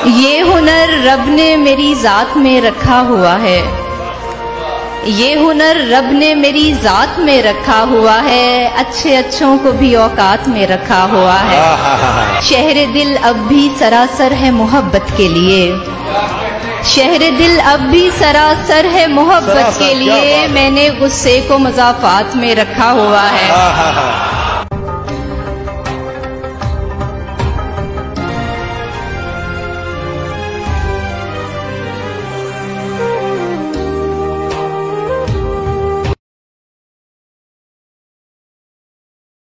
ये हुनर रब ने मेरी ज़ात में रखा हुआ है, ये हुनर रब ने मेरी ज़ात में रखा हुआ है, अच्छे अच्छों को भी औकात में रखा हुआ है। शहर दिल अब भी सरासर है मोहब्बत के लिए, शहर दिल अब भी सरासर है मोहब्बत के लिए, मैंने गुस्से को मज़ाफ़ात में रखा हुआ है।